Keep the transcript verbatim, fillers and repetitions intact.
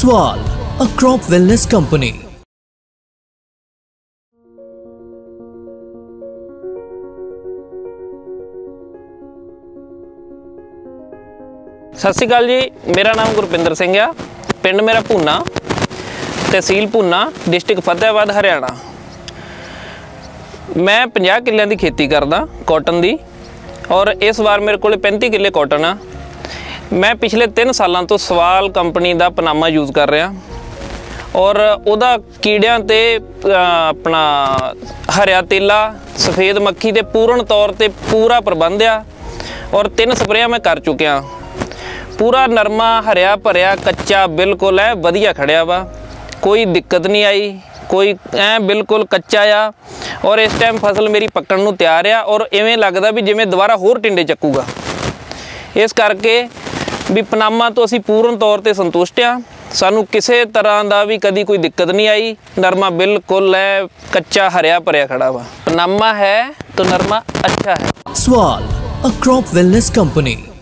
Swal, a crop wellness company. सत श्री अकाल जी, मेरा नाम गुरपिंदर सिंह आ। पिंड मेरा भूना, तहसील भूना, डिस्ट्रिक्ट फतेहाबाद, हरियाणा। मैं पचास किल्लियां की खेती करदा कॉटन की, और इस बार मेरे को पैंती किले कॉटन आ। मैं पिछले तीन सालों तो सवाल कंपनी का पनामा यूज़ कर रहा, और उहदा कीड़ियां ते अपना हरिया तेला, सफ़ेद मक्खी ते पूर्ण तौर ते पूरा प्रबंध आ। और तीन स्प्रेयां मैं कर चुकिया। पूरा नरमा हरिया भरिया कच्चा बिल्कुल है वधिया खड़िया वा, कोई दिक्कत नहीं आई, कोई ऐ बिल्कुल कच्चा आ। और इस टाइम फसल मेरी पकड़ नूं तैयार आ, और इवें लगदा भी जिवें दोबारा होर टिंडे चक्कूगा। इस करके भी पनामा तो असी पूर्ण तौर पर संतुष्ट हाँ। सानू किसी तरह का भी कभी कोई दिक्कत नहीं आई। नरमा बिल्कुल है कच्चा हरिया भरिया खड़ा वा। पनामा है तो नरमा अच्छा है। Swal, a crop wellness company.